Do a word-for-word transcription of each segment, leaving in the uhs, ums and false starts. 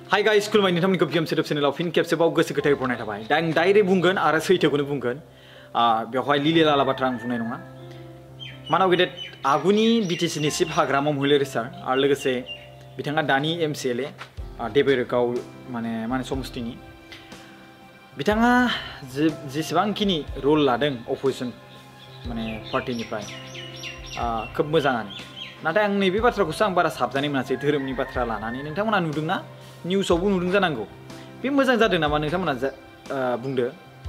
Hi guys, खुलुमबाय नोंथांमोनखौ BM setup चेनेलाव फिन खेबसेबाव गोसो गोथारै बरायनाय थाबाय। दा आं डाइरेक्ट बुंगोन आरो सैथोखौनो बुंगोन। बेवहाय लिले लाला बाथ्रा आं बुंनाय नङा। मानाव गेदेर आगुनि बिटिसि नि चिफ हाग्रामा महिलारि सार आरो लोगोसे बिथाङा दानि एमसिएलए देबोरगाव माने माने समस्तिनि बिथाङा जेसेबांखिनि रल लादों अपोजिशन माने पार्टिनिफ्राय खोब मोजाङानो। नाथाय आं नैबे बाथ्राखौसो आं बारा साबजानाय मोनासै धोरोमनि बाथ्रा लानानै। नोंथांमोना नुदोंना निउसावबो नुदों जानांगौ। बे मोजां जादों नामा नोंथांमोना बुंदो।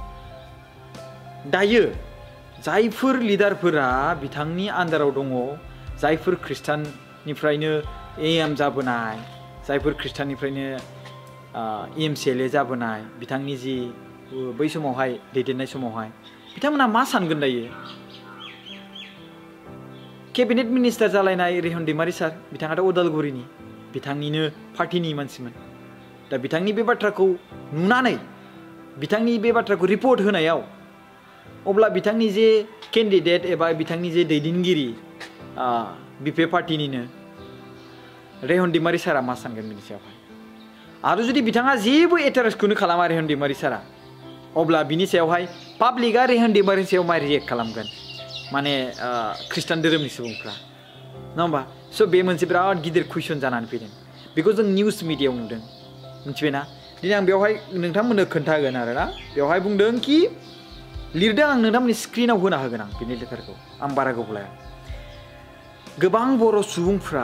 दायो जायफोर लिडारफोरा बिथांनि आन्दाराव दङ, जायफोर ख्रिस्टाननिफ्रायनो एएम जाबोनाय, जायफोर ख्रिस्टाननिफ्रायनो एमसिएलए जाबोनाय, बिथांनि जि बै समावहाय दैदेननाय समावहाय बिथांमोना मा सानगोन दायो? केबिनेट मिनिस्टार जालायनाय रेहन दैमारी सार बिथाङाथ' उदालगुरिनि बिथांनिनो पार्टिनि मानसिमोन। दा बिथांनि बे बाथ्राखौ नुनानै बिथांनि बे बाथ्राखौ रिपर्ट होनायाव अब्ला बिथांनि जे केन्डिडेट एबा बिथांनि जे दैदेनगिरि बिपि पार्टिनिनो रेहन दैमारी सारा मा सानगोन बिनि सायावहाय? आरो जुदि बिथाङा जेबो एटारेस्टखौनो खालामा रेहन दैमारी सारा, अब्ला बिनि सायावहाय पाब्लिकआ रेहन दैमारीनि सायाव मा रियेक्ट खालामगोन माने ख्रिस्टान धोरोमनि सुबुंफ्रा, नङा होमबा? स' बे मोनसे बिराद गिदिर कुइसन जानानै फैदों। बेखौ जों निउस मिडियायाव नुदों, मिथिबायना? दिनै आं बेवहाय नोंथांमोननो खोन्थागोन आरोना। बेवहाय बुंदों कि लिरदों, आं नोंथांमोननि स्क्रिनाव होना होगोन आं बिनि लेटारखौ, आं बारा गोबाव लाया। गोबां बर' सुबुंफ्रा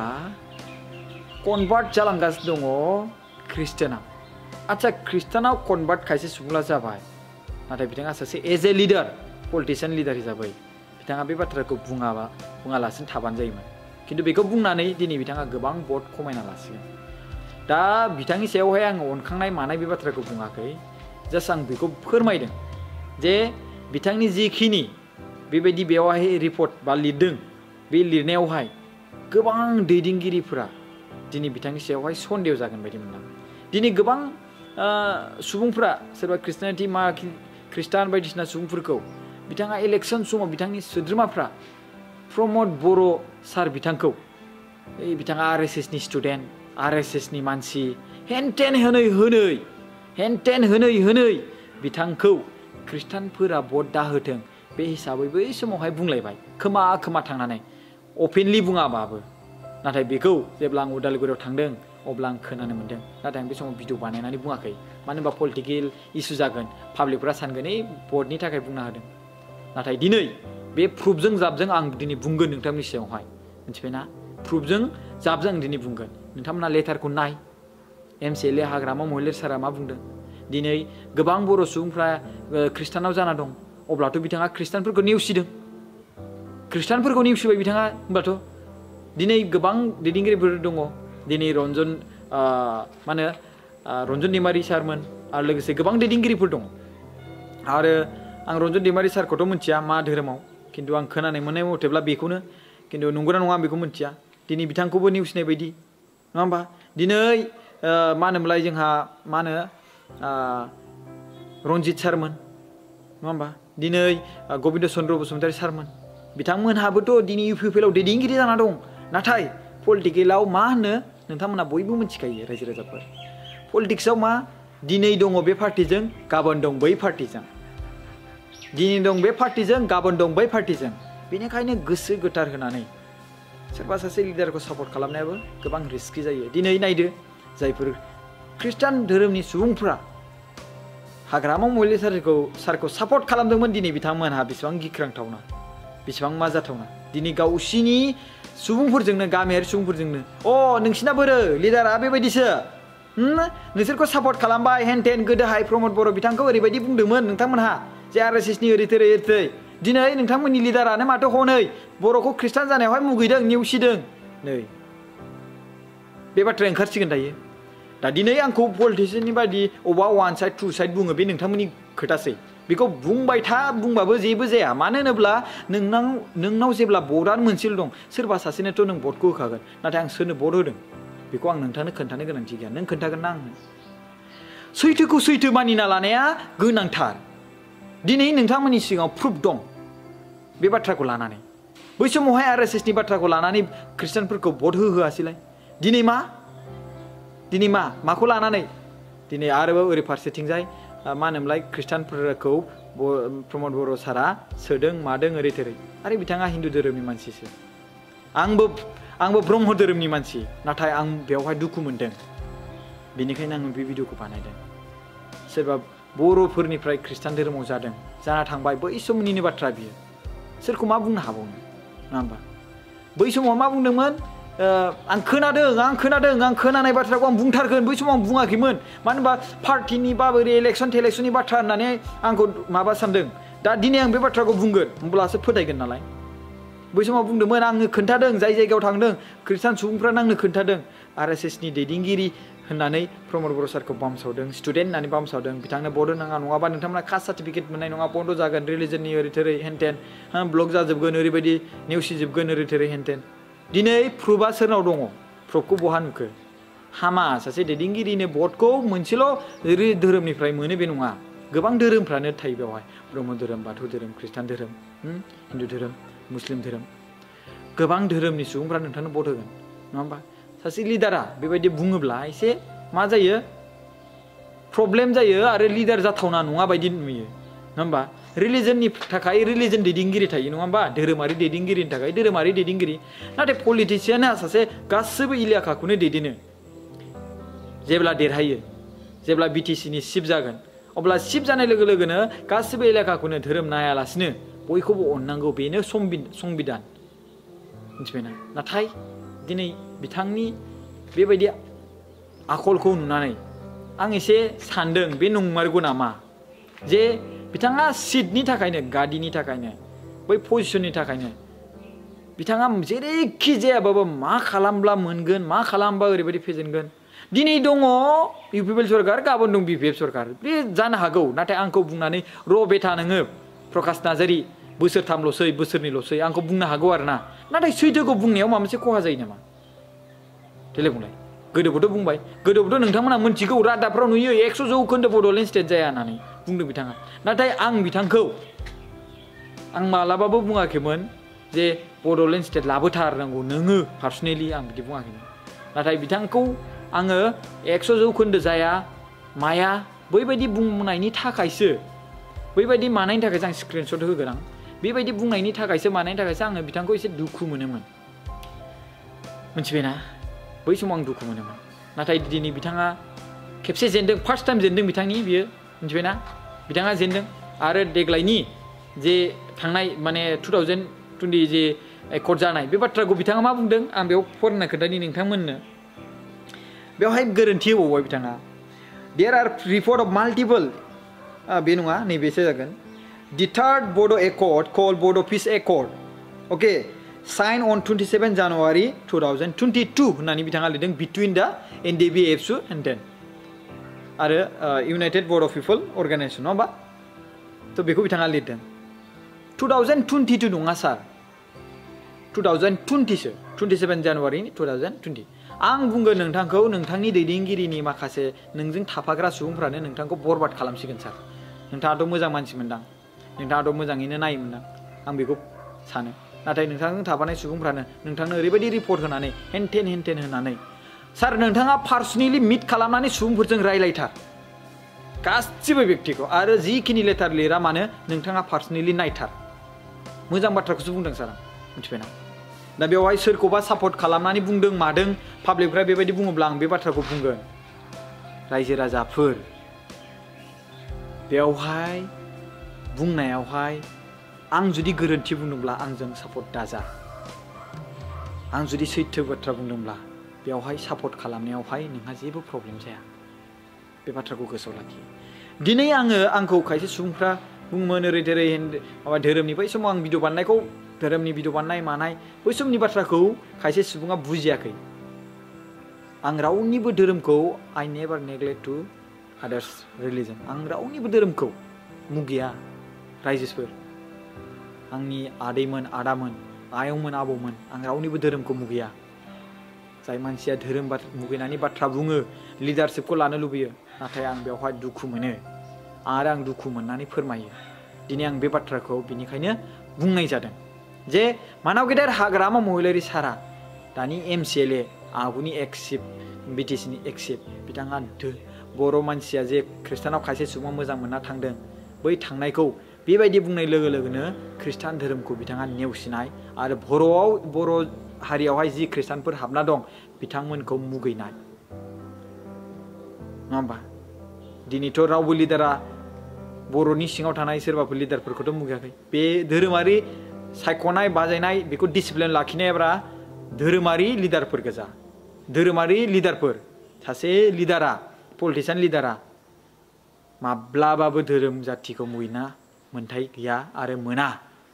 कनभार्ट जालांगासिनो दङ ख्रिस्टानाव। आচ্ছা, ख्रिस्टानाव कनभार्ट खायसे सुबुंला जाबाय, नाथाय बिथाङा सासे as a leader, politician leader हिसाबै बिथाङा बे बाथ्राखौ बुङाबा बुङालासिनो थाबानो जायोमोन। खिन्थु बेखौ बुंनानै दिनै बिथाङा गोबां भट खमायना लासिगोन। दा बिथांनि सायावहाय आं अनखांनाय मानाय बे बाथ्राखौ बुङाखै, जास्ट आं बेखौ फोरमायदों जे बिथांनि जिखिनि बेबायदि बेवहाय रिपर्ट बा लिरदों, बे लिरनायावहाय गोबां दैदेनगिरिफोरा दिनै बिथांनि सायावहाय सन्देह जागोन बायदि मोनदों। दिनै गोबां सुबुंफ्रा सोरबा ख्रिस्टानिटि मा ख्रिस्टान बायदिसिना सुबुंफोरखौ बिथाङा इलेक्सन समाव बिथांनि सोद्रोमाफ्रा प्रमद बर' सार बिथांखौ, बिथाङा आर एस एसनि स्टुडेन्ट, आर एस एसनि मानसि, हेनटेन होनै होनै हेनटेन होनै होनै बिथांखौ ख्रिस्टानफोरा भट दाहोथों बे हिसाबै बै समावहाय बुंलायबाय, खोमा खोमा थांनानै, अपेनलि बुङाबाबो। नाथाय बेखौ जेब्ला आं उदालगुरियाव थांदों अब्ला आं खोनानो मोन्दों। नाथाय आं बे समाव भिडिअ बानायनानै बुङाखै, मानो होनबा पलिटिकेल इसु जागोन, पाब्लिकफ्रा सानगोन ओइ भटनि थाखाय बुंना होदों। नाथाय दिनै बे प्रुफजों जाबजों आं दिनै बुंगोन नोंथांनि सायावहाय, मिथिबायना? प्रुफजों जाबजों आं दिनै बुंगोन। नोंथांमोना लेटारखौ नाय, एमसिएलए हाग्रामा महिलारि सारा मा बुंदों। दिनै गोबां बर' सुबुंफ्रा ख्रिस्टानाव जाना दं, अब्लाथ' बिथाङा ख्रिस्टानफोरखौ नेवसिदों, ख्रिस्टानफोरखौ नेवसिबाय बिथाङा। होनबाथ' दिनै गोबां दैदेनगिरिफोर दङ। दिनै रन्जन मा होनो रन्जन दैमारी सारमोन आरो लोगोसे गोबां दैदेनगिरिफोर दङ। आरो आं रन्जन दैमारी सारखौथ' मिथिया मा धोरोमाव, खिन्थु आं खोनानाय मोननाय मथेब्ला बेखौनो, खिन्थु नंगौना नङा आं बेखौ मिथिया। दिनै बिथांखौबो नेवसिनाय बायदि, नङा होमबा? दिनै मा होनोमोनलाय जोंहा मा होनो रन्जित सारमोन, नङा होमबा? दिनै गबिन्द चन्द्र बसुमतारी सारमोन, बिथांमोनहाबोथ' दिनै इउ पि पि एल आव दैदेनगिरि जाना दं। नाथाय पलिटिकेलाव मा होनो नोंथांमोना बयबो मिथिखायो, रायजो राजाफोर। पलिटिक्सआव मा, दिनै दङ बे पार्टिजों, गाबोन दं बै पार्टिजों, दिनै दं बे पार्टिजों, गाबोन दं बै पार्टिजों। बेनिखायनो गोसो गोथार होनानै सोरबा सासे लिडारखौ सापर्ट खालामनायाबो गोबां रिस्कि जायो। दिनै नायदो, जायफोर ख्रिस्टान धोरोमनि सुबुंफ्रा हाग्रामा महिलारि सारखौ सारखौ सापर्ट खालामदोंमोन, दिनै बिथांमोनहा बेसेबां गिख्रांथावना, बेसेबां मा जाथावना। दिनै गावसिनि सुबुंफोरजोंनो, गामियारि सुबुंफोरजोंनो, अ नोंसिना बोरो लिडारा बेबायदिसो, नोंसोरखौ सापर्ट खालामबाय हेनटेन, गोदोहाय प्रमद बर' बिथांखौ ओरैबायदि बुंदोंमोन नोंथांमोनहा जे आर एस एसनि ओरै थोरै ओरै थै। दिनै नोंथांमोननि लिडारानो माथो हनै बर'खौ ख्रिस्टान जानायावहाय मुगैदों, नेवसिदों। नै बे बाथ्राया ओंखारसिगोन दायो। दा दिनै आंखौ पलिटिशियाननि बायदि अबा वान साइड टु साइड बुङो, बे नोंथांमोननि खोथासै। बेखौ बुंबाय था, बुंबाबो जेबो जाया। मानो होनोब्ला नोंनाव नोंनाव जेब्ला भटआनो मोनसेल' दं, सोरबा सासेनोथ' नों भटखौ होखागोन। नाथाय आं सोरनो भट होदों बेखौ आं नोंथांनो खोन्थानो गोनांथि गैया, नों खोन्थागोन ना आंनो? सैथोखौ सैथो मानिना लानाया गोनांथार। दिनै नोंथांमोननि सिगाङाव प्रुफ दं बे बाथ्राखौ लानानै। बै समावहाय आर एस एसनि बाथ्राखौ लानानै ख्रिस्टानफोरखौ भट होहोआसैलाय। दिनै मा दिनै मा माखौ लानानै दिनै आरोबाव ओरै फारसेथिंजाय मा होनोमोनलाय ख्रिस्टानफोरखौ प्रमद बर' सारा सोदों मादों ओरै थोरै आरो बिथाङा हिन्दु धोरोमनि मानसिसो आंबो आंबो ब्रह्म धोरोमनि मानसि नाथाय आं बेवहाय दुखु मोनदों बेनिखायनो आङो बे भिडिअखौ बानायदों सोरबा बर'फोरनिफ्राय ख्रिस्टान धोरोमाव जादों जाना थांबाय बै समनिनो बाथ्रा बियो सोरखौ मा बुंनो हाबावनो नङा होमबा बै समाव मा बुंदोंमोन आं खोनादों आं खोनादों आं खोनानाय बाथ्राखौ आं बुंथारगोन बै समाव आं बुङाखैमोन मानो होनबा पार्टिनि बा ओरै इलेक्सन टेलेक्सननि बाथ्रा होननानै आंखौ माबा सानदों दा दिनै आं बे बाथ्राखौ बुंगोन होमब्लासो फोथायगोन नालाय बै समाव बुंदोंमोन आङो खोन्थादों जाय जायगायाव थांदों ख्रिस्टान सुबुंफ्रानो आंनो खोन्थादों आर एस एसनि दैदेनगिरि होननानै प्रमद बर' सारखौ बामसावदों स्टुडेन्ट होननानै बामसावदों बिथांनो बड' नाङा नङाबा नोंथांमोना कास्ट सार्टिफिकेट मोननाय नङा बन्द जागोन रिलिजननि ओरै थोरै हेनटेन ब्लक जाजोबगोन ओरैबायदि नेवसिजोबगोन ओरै थोरै हेनटेन दिनै प्रुफआ सोरनाव दङ प्रुफखौ बहा नुखो हामा सासे दैदेनगिरिनो भटखौ मोनसेल' धोरोमनिफ्राय मोनो बे नङा गोबां धोरोमफ्रानो थायो बेवहाय ब्रह्म धोरोम बाथौ धोरोम ख्रिस्टान धोरोम हिन्दु धोरोम मुस्लिम धोरोम गोबां धोरोमनि सुबुंफ्रा नोंथांनो भट होगोन नङा होमबा सासे लिडारा बेबायदि बुङोब्ला एसे मा जायो प्रब्लेम जायो आरो लिडार जाथावना नङा बायदि नुयो नङा होमबा रिलिजननि थाखाय रिलिजन दैदेनगिरि थायो नङा होमबा धोरोमारि दैदेनगिरिनि थाखाय धोरोमारि दैदेनगिरि नाथाय पलिटिसियाना सासे गासैबो इलाकाखौनो दैदेनो जेब्ला देरहायो जेब्ला बिटिसिनि चिफ जागोन अब्ला चिफ जानाय लोगो लोगोनो गासैबो इलाकाखौनो धोरोम नायालासिनो बयखौबो अननांगौ बेनो संबिधान मिथिबायना नाथाय दिनै बिथांनि बेबायदि आखलखौ नुनानै आं एसे सानदों बे नंमारगौ नामा जे बिथाङा सिटनि थाखायनो गादिनि थाखायनो बै पजिशननि थाखायनो बिथाङा जेरैखि जायाबाबो मा खालामब्ला मोनगोन मा खालामबा ओरैबायदि फेजेनगोन दिनै दङ इउ पि पि एल सरकार गाबोन दं बि पि एफ सरकार बे जानो हागौ नाथाय आंखौ बुंनानै र' बेटा नोङो प्रकाश नार्जारी बोसोरथामल'सै बोसोरनैल'सै आंखौ बुंनो हागौ आरो ना नाथाय सैथोखौ बुंनायाव माबा मोनसे खहा जायो नामा देलाय बुंलाय गोदोबोथ' बुंबाय गोदोबोथ' नोंथांमोना मोनथिगौ रादाबफ्राव नुयो एकस' जौखोन्दो बड'लेण्ड स्टेट जाया होननानै बुंदों बिथाङा नाथाय आं बिथांखौ आं मालाबाबो बुङाखैमोन जे बड'लेण्ड स्टेट लाबोथारनांगौ नोङो पार्सनेलि आं बिदि बुङाखैमोन नाथाय बिथांखौ आङो एकस' जौखोन्दो जाया माया बैबायदि बुंनायनि थाखायसो बैबायदि मानायनि थाखायसो आं स्क्रिनशट होगोन आं बेबायदि बुंनायनि थाखायसो मानायनि थाखायसो आङो बिथांखौ एसे दुखु मोनोमोन मिथिबायना बै समाव आं दुखु मोनोमोन नाथाय दिनै बिथाङा खेबसे जेनदों फार्स्ट टाइम जेनदों बिथांनि बियो मिथिबायना बिथाङा जेनदों आरो देग्लायनि जे थांनाय माने टु थावजेन्ड टुवेन्टि जे एकर्ड जानाय बे बाथ्राखौ बिथाङा मा बुंदों आं बेयाव फरायना खोन्थानि नोंथांमोननो बेवहाय गोरोन्थि होबावबाय बिथाङा there are report of multiple बे नङा नैबेसो जागोन the third Bodo' accord call Bodo' peace accord okay sign on twenty-seven January two thousand twenty-two होननानै बिथाङा लिरदों between the N D B F सु एन्ड देन आरो इउनाइटेड बड' पिपल अर्गानाइजेसन नङा होमबा थ' बेखौ बिथाङा लिरदों टु थावजेन्ड टुवेन्टि टु नङा सार टु थावजेन्ड टुवेन्टि सो twenty-seven January two thousand twenty आं बुंगोन नोंथांखौ नोंथांनि दैदेनगिरिनि माखासे नोंजों थाफाग्रा सुबुंफ्रानो नोंथांखौ बरबाद खालामसिगोन सार नोंथाङाथ' मोजां मानसि मोनदां नोंथाङाथ' मोजाङैनो नायोमोनदां आं बेखौ सानो नाथाय नोंथांजों थाफानाय सुबुंफ्रानो नोंथांनो ओरैबायदि रिपर्ट होनानै हेनटेन हेनटेन होनानै सार नोंथाङा पार्सनेलि मिट खालामनानै सुबुंफोरजों रायलायथार गासिबो बेक्तिखौ आरो जिखिनि लेटार लिरा मानो नोंथाङा पार्सनेलि नायथार मोजां बाथ्राखौसो बुंदों सार आं मिथिबायना दा बेवहाय सोरखौबा सापर्ट खालामनानै बुंदों मादों पाब्लिकफ्रा बेबायदि बुङोब्ला आं बे बाथ्राखौ बुंगोन रायजो राजाफोर बेवहाय बुंनायावहाय आं जुदि गोरोन्थि बुंदोंब्ला आंजों सापर्ट दाजा आं जुदि सैथो बाथ्रा बुंदोंब्ला बेवहाय सापर्ट खालामनायावहाय नोंहा जेबो प्रब्लेम जाया बे बाथ्राखौ गोसोआव लाखि दिनै आङो आंखौ खायसे सुबुंफ्रा बुङोमोन ओरै थोरै माबा धोरोमनि बै समाव आं भिडिअ बानायनायखौ धोरोमनि भिडिअ बानायनाय मानाय बै समनि बाथ्राखौ खायसे सुबुङा बुजियाखै आं रावनिबो धोरोमखौ I never neglect to others religion आं रावनिबो धोरोमखौ मुगैया रायजोफोर आंनि आदैमोन आदामोन आयंमोन आबौमोन आं रावनिबो धोरोमखौ मुगैया जाय मानसिया धोरोम मुगैनानै बाथ्रा बुङो लिडारशिपखौ लानो लुबैयो नाथाय आं बेवहाय दुखु मोनो आरो आं दुखु मोननानै फोरमायो दिनै आं बे बाथ्राखौ बिनिखायनो बुंनाय जादों जे मानाव गेदेर हाग्रामा महिलारि सारा दानि एम सि एल ए आगुनि एक्सिप बिटिसिनि एक्सिप बिथाङा बर' मानसिया जे खृष्टानाव खायसे सुबुं मोजां मोनना थांदों बै थांनायखौ बेबायदि बुंनाय लोगो लोगोनो खृष्टान धोरोमखौ बिथाङा नेवसिनाय आरो बर'आव बर' हारियावहाय जि खृष्टानफोर हाबना दं बिथांमोनखौ मुगैनाय नङा होमबा दिनैथ' रावबो लिडारा बर'नि सिङाव थानाय सोरबाफोर लिडारफोरखौथ' मुगैयाखै बे धोरोमारि सायख'नाय बाजायनाय बेखौ डिसिप्लिन लाखिनायब्रा धोरोमारि लिडारफोर गोजा धोरोमारि लिडारफोर सासे लिडारा पलिटिशियान लिडारा माब्लाबाबो धोरोम जाथिखौ मुगैना मोन्थाय गैया आरो मोना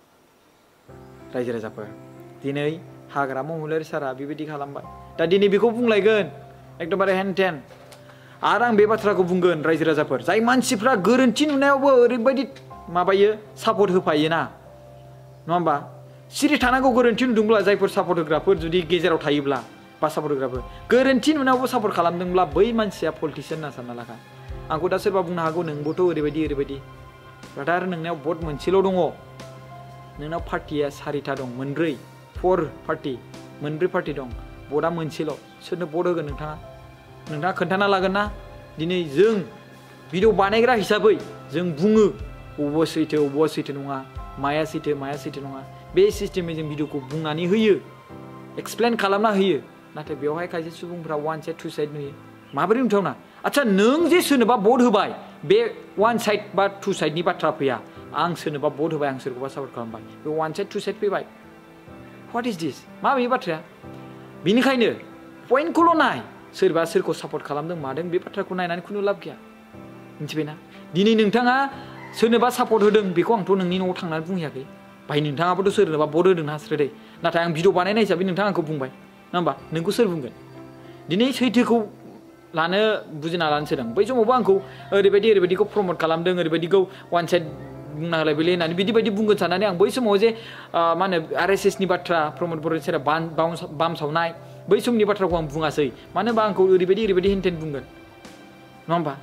रायजो राजाफोर दिनै हाग्रामा महिलारि सारा बेबायदि खालामबाय दा दिनै बेखौ बुंलायगोन एकदमबारे हेन टेन आरो आं बे बाथ्राखौ बुंगोन रायजो राजाफोर जाय मानसिफ्रा गोरोन्थि नुनायावबो ओरैबायदि माबायो सापर्ट होफायोना नङा होमबा सिरि थानांगौ गोरोन्थि नुदोंब्ला जायफोर सापर्ट होग्राफोर जुदि गेजेराव थायोब्ला बा सापर्ट होग्राफोर गोरोन्थि नुनायावबो सापर्ट खालामदोंब्ला बै मानसिया पलिटिशियान होनना सानना लाखा आंखौ दा सोरबा बुंनो हागौ नोंबोथ' ओरैबायदि ओरैबायदि नाथाय आरो नोंनाव भट मोनसेल' दङ नोंनाव पार्टिया सारिथा दं मोनब्रै फर पार्टि मोनब्रै पार्टि दं भटआ मोनसेल' सोरनो भट होगोन नोंथाङा नोंथाङा खोन्थाना लागोन ना दिनै जों भिडिअ बानायग्रा हिसाबै जों बुङो बबेबा सैथो बबेबा सैथो नङा माया सैथो माया सैथो नङा बे सिस्टेमै जों भिडिअखौ बुंनानै होयो एक्सप्लेन खालामना होयो नाथाय बेवहाय खायसे सुबुंफ्रा वान साइड टु साइड नुयो माबोरै नुथावना आच्छा नों जे सोरनोबा भट होबाय बे वान साइड बा टु साइडनि बाथ्रा फैया आं सोरनोबा भट होबाय आं सोरखौबा सापर्ट खालामबाय बे वान साइड टु साइड फैबाय व्हाट इज दिस मा बे बाथ्राया बेनिखायनो पइन्टखौल' नाय सोरबा सोरखौ सापर्ट खालामदों मादों बे बाथ्राखौ नायनानै खुनु लाब गैया मिथिबायना दिनै नोंथाङा सोरनोबा सापर्ट होदों बेखौ आंथ' नोंनि न'आव थांनानै बुंहैयाखै भाई नोंथाङाबोथ' सोरनोबा भट होदों ना हास्रोदै नाथाय आं भिडिअ बानायनाय हिसाबै नोंथाङा आंखौ बुंबाय नङा होमबा नोंखौ सोर बुंगोन दिनै सैथोखौ लानो बुजिना लानो सोदों बै समावबो आंखौ ओरैबायदि ओरैबायदिखौ प्रमट खालामदों ओरैबायदिखौ वान साइड बुंना होलाय बेले होननानै बिदि बायदि बुंगोन साननानै आं बै समाव जे मा होनो आर एस एसनि बाथ्रा प्रमद बर'नि सेराव बाम सावनाय बै समनि बाथ्राखौ आं बुङासै मानो होनबा आंखौ ओरैबायदि ओरैबायदि हेनटेन बुंगोन नङा होमबा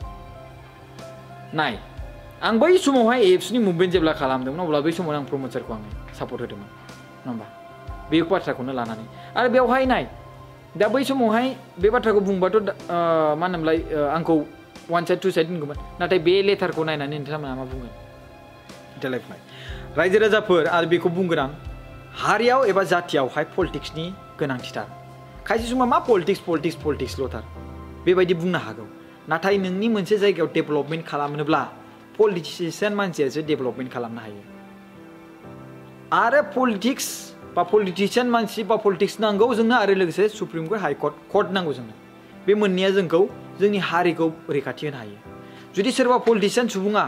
नाय आं बै समावहाय एप्सनि मुभमेन्ट जेब्ला खालामदोंमोन अब्ला बै समाव आं प्रमद सारखौ आं सापर्ट होदोंमोन नङा होमबा बे बाथ्राखौनो लानानै आरो बेवहाय नाय दा बै समावहाय बे बाथ्राखौ बुंबाथ' मा होनोमोनलाय आंखौ वान साइड टु साइड होनगौमोन नाथाय बे लेटारखौ नायनानै नोंथांमोना मा बुंगोन देलायफुनाय रायजो राजाफोर आरो बेखौ बुंगोन आं हारियाव एबा जातियावहाय पलिटिक्सनि गोनांथिथार खायसे समाव मा पलिटिक्स पलिटिक्स पलिटिक्सल'थार बेबायदि बुंनो हागौ नाथाय नोंनि मोनसे जायगायाव डेभेलपमेन्ट खालामनोब्ला पलिटिशियान मानसियासो डेभेलपमेन्ट खालामनो हायो आरो पलिटिक्स बा पलिटिशियान मानसि बा पलिटिक्स नांगौ जोंनो आरो लोगोसे supreme court high court court नांगौ जोंनो बे मोननैया जोंखौ जोंनि हारिखौ रैखाथि होनो हायो जुदि सोरबा पलिटिशियान सुबुङा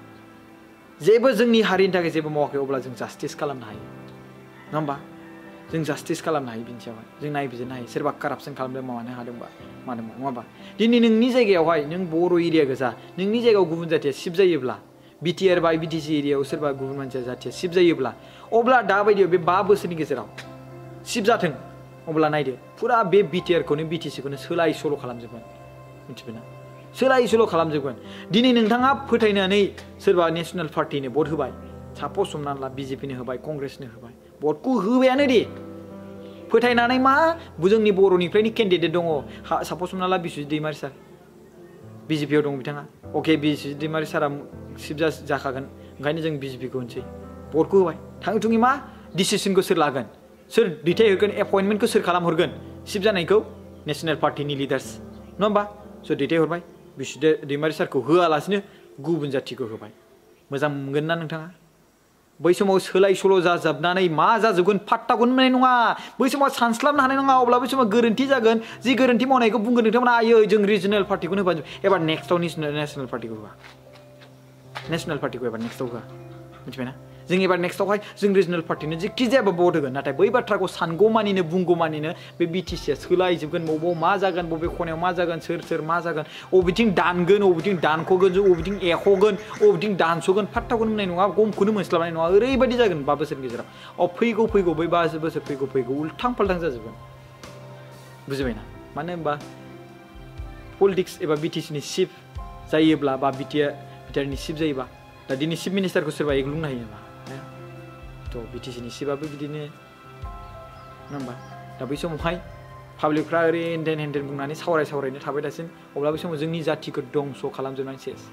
जेबो जोंनि हारिनि थाखाय जेबो मावाखै अब्ला जों जास्टिस खालामनो हायो नङा होमबा जों जास्टिस खालामनो हायो बिनि सायावहाय जों नायबिजिरनो हायो सोरबा कारापसन खालामदों माबानो हादोंबा मादोंबा नङा होमबा दिनै नोंनि जायगायावहाय नों बर' एरिया गोजा नोंनि जायगायाव गुबुन जाथिया सिफ जायोब्ला बिटिआर बा बिटिसि एरियायाव सोरबा गुबुन मानसिया जाथिया सिफ जायोब्ला अब्ला दाबायदियाव बे बा बोसोरनि गेजेराव सिफ जाथों अब्ला नायदो फुरा बे बिटिआरखौनो बिटिसिखौनो सोलाय सोल' खालामजोबगोन मिथिबायना सोलाय सोल' खालामजोबगोन दिनै नोंथाङा फोथायनानै सोरबा नेसनेल पार्टिनो भट होबाय सापस हमनानै ला बिजेपिनो होबाय कंग्रेसनो होबाय भटखौ होबायानो दे फोथायनानै मा जोंनि बर'निफ्रायनो केन्डिडेट दङ सापस हमना ला बिस्वजित दैमारि सार बिजेपियाव दं बिथाङा अके बिस्वजित दैमारि सारा सिफ जाखागोन ओंखायनो जों बिजेपिखौ होनसै भटखौ होबाय थाङै थुङै मा डिसिसनखौ सोर लागोन सोर दैथायहरगोन एपइन्टमेन्टखौ सोर खालामहरगोन सिफ जानायखौ नेसनेल पार्टिनि लिडार्स नङा होमबा सोर दैथायहरबाय बिस्वजित दैमारि सारखौ होआलासिनो गुबुन जाथिखौ होबाय मोजां मोनगोन ना नोंथाङा बै समाव सोलाय सोल' जाजोबनानै मा जाजोबगोन पात्ताखौनो मोननाय नङा बै समाव सानस्लाबनो हानाय नङा अब्ला बै समाव गोरोन्थि जागोन जि गोरोन्थि मावनायखौ बुंगोन नोंथांमोना आयो जों रिजनेल पार्टिखौनो होबा एबार नेक्स्टआव नेसनेल पार्टिखौ होआ नेसनेल पार्टिखौ एबार नेक्स्टआव होआ मिथिबायना जों एबार नेक्स्टआवहाय जों रिजनेल पार्टिनो जेखि जायाबो भट होगोन नाथाय बै बाथ्राखौ सानगौमानिनो बुंगौमानिनो बे बिटिसिया सोलायजोबगोन बबाव मा जागोन बबे खनायाव मा जागोन सोर सोर मा जागोन बबेथिं दानगोन बबेथिं दानख'गोन बबेथिं एख'गोन बबेथिं दानस'गोन पात्ताखौनो मोननाय नङा गमखौनो मोनस्लाबनाय नङा ओरैबायदि जागोन बा बोसोरनि गेजेराव अ फैगौ फैगौ बै बा बोसोर फैगौ फैगौ उल्थां फाल्थां जाजोबगोन बुजिबायना मानो होनबा पलिटिक्स एबा बिटिसिनि चिफ जायोब्ला बा बिटिआर बिटिआरनि चिफ जायोबा दा दिनै चिफ मिनिस्टारखौ सोरबा एग्लुंनो हायो नामा थ' बिटिसिनि चिफआबो बिदिनो नङा होमबा दा बै समावहाय पाब्लिकफ्रा ओरै हेन्देन हेन्देन बुंनानै सावराय सावरायनो थाबाय थासिन अब्ला बे समाव जोंनि जाथिखौ दंस' खालामजोबनानै सेस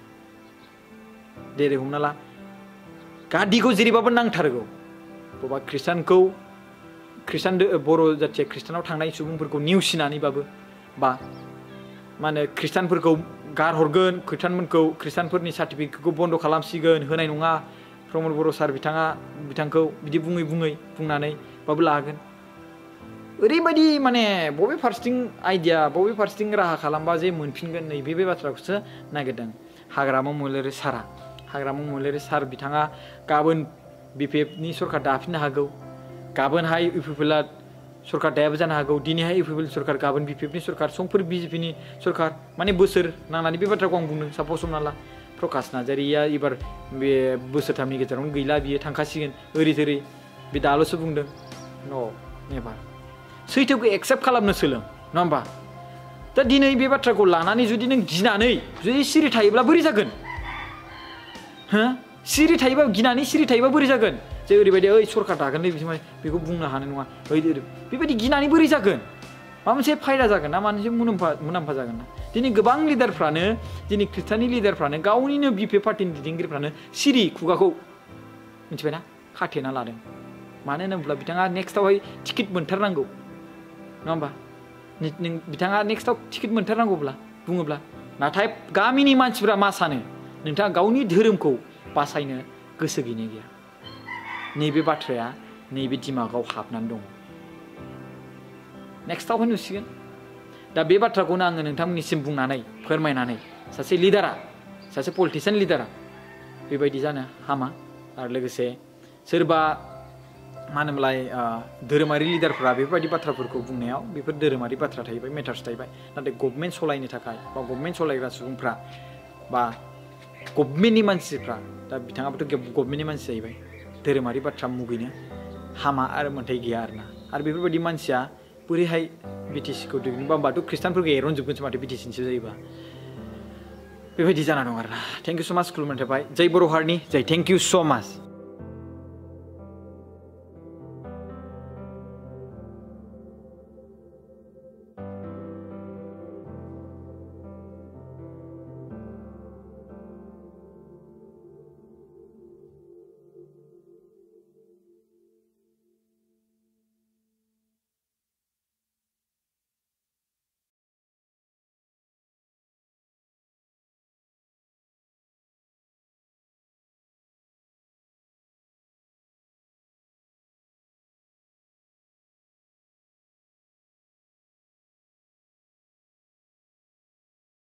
जेरै हमना ला गादिखौ जेरैबाबो नांथारगौ बबेबा ख्रिस्टानखौ ख्रिस्टान बर' जाथिया ख्रिस्टानाव थांनाय सुबुंफोरखौ नेवसिनानैबाबो बा मा होनो ख्रिस्टानफोरखौ गारहरगोन ख्रिस्टानफोरखौ ख्रिस्टानफोरनि सार्टिफिकेटखौ बन्द' खालामसिगोन होनाय नङा प्रमद बर' सार बिथाङा बिथांखौ बिदि बुङै बुङै बुंनानै बाबो लागोन ओरैबायदि माने बबे फारसेथिं आइडिया बबे फारसेथिं राहा खालामबा जे मोनफिनगोन नै बे बाथ्राखौसो नागिरदों हाग्रामा महिलारि सारा हाग्रामा महिलारि सार बिथाङा गाबोन बिपिएफनि सरकार दाफिननो हागौ गाबोनहाय इउपिपिएलआ सरकार दायाबो जानो हागौ दिनैहाय इउपिपिएल सरकार गाबोन बिपिएफनि सरकार समफोर बिजेपिनि सरकार माने बोसोर नांनानै बे बाथ्राखौ आं बुंदों सापस हमना ला प्रकाश नार्जारिया एबार बे बोसोरथामनि गेजेरावनो गैला बियो थांखासिगोन ओरै थोरै बे दाल'सो बुंदों न' नेभार सैथोखौ एक्सेप्ट खालामनो सोलों नङा होमबा दा दिनै बे बाथ्राखौ लानानै जुदि नों गिनानै जुदि सिरि थायोब्ला बोरै जागोन हो सिरि थायोबा गिनानै सिरि थायोबा बोरै जागोन जे ओरैबायदि ओइ सरकार दागोनलै बिसोर बेखौ बुंनो हानाय नङा ओइ बेबायदि गिनानै बोरै जागोन माबा मोनसे फायदा जागोन ना माबा मोनसे मुलाम्फा मुलाम्फा जागोन ना दिनै गोबां लिडारफ्रानो दिनै ख्रिस्टाननि लिडारफ्रानो गावनिनो बिपिएफ पार्टिनि दैदेनगिरिफ्रानो सिरि खुगाखौ मिथिबायना खाथेना लादों मानो होनोब्ला बिथाङा नेक्स्टआवहाय टिकेट मोनथारनांगौ नङा होमबा बिथाङा नेक्स्टआव टिकेट मोनथारनांगौब्ला बुङोब्ला नाथाय गामिनि मानसिफ्रा मा सानो नोंथाङा गावनि धोरोमखौ बासायनो गोसो गैनाय गैया नैबे बाथ्राया नैबे दिमागाव हाबनानै दङ नेक्स्टआवहाय नुसिगोन दा बे बाथ्राखौनो आङो नोंथांमोननिसिम बुंनानै फोरमायनानै सासे लिडारा सासे पलिटिशियान लिडारा बेबायदि जानो हामा आरो लोगोसे सोरबा मा होनोमोनलाय धोरोमारि लिडारफ्रा बेफोरबायदि बाथ्राफोरखौ बुंनायाव बेफोर धोरोमारि बाथ्रा थाहैबाय मेटार्स थाहैबाय नाथाय गभर्नमेन्ट सालायनो थाखाय बा गभर्नमेन्ट सालायग्रा सुबुंफ्रा बा गभर्नमेन्टनि मानसिफ्रा दा बिथाङाबोथ' गभर्नमेन्टनि मानसि जाहैबाय धोरोमारि बाथ्रा मुगैनो हामा आरो मोन्थाय गैया आरोना आरो बेफोरबायदि मानसिया बोरैहाय बिटिसिखौ दैदेनबा होमबाथ' ख्रिस्टानफोरखौ एरनजोबगोनसो माथो बिटिसिनिसो जायोबा बेबायदि जाना दं आरोना थेंक इउ स' माच खुलुमनाय थाबाय जय बर' हारिनि जय थेंक इउ स' माच